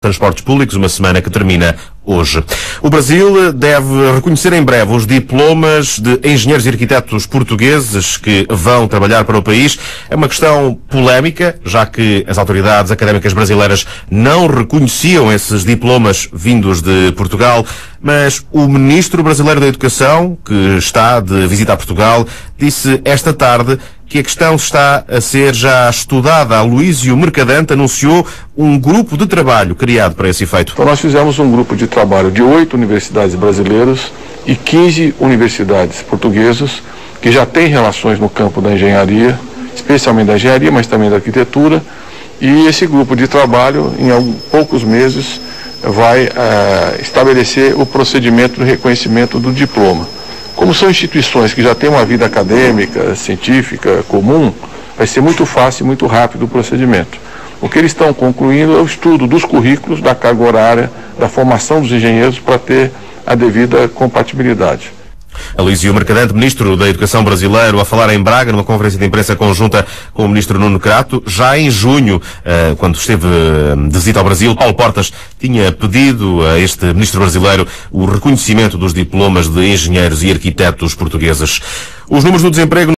transportes públicos, uma semana que termina hoje. O Brasil deve reconhecer em breve os diplomas de engenheiros e arquitetos portugueses que vão trabalhar para o país. É uma questão polémica, já que as autoridades académicas brasileiras não reconheciam esses diplomas vindos de Portugal, mas o ministro brasileiro da Educação, que está de visita a Portugal, disse esta tarde que a questão está a ser já estudada. Aloísio Mercadante anunciou um grupo de trabalho criado para esse efeito. Então nós fizemos um grupo de trabalho de 8 universidades brasileiras e 15 universidades portuguesas que já têm relações no campo da engenharia, especialmente da engenharia, mas também da arquitetura, e esse grupo de trabalho, em poucos meses, vai estabelecer o procedimento de reconhecimento do diploma. Como são instituições que já têm uma vida acadêmica, científica, comum, vai ser muito fácil e muito rápido o procedimento. O que eles estão concluindo é o estudo dos currículos, da carga horária, da formação dos engenheiros para ter a devida compatibilidade. Aloísio Mercadante, ministro da Educação brasileiro, a falar em Braga, numa conferência de imprensa conjunta com o ministro Nuno Crato. Já em junho, quando esteve de visita ao Brasil, Paulo Portas tinha pedido a este ministro brasileiro o reconhecimento dos diplomas de engenheiros e arquitetos portugueses. Os números do desemprego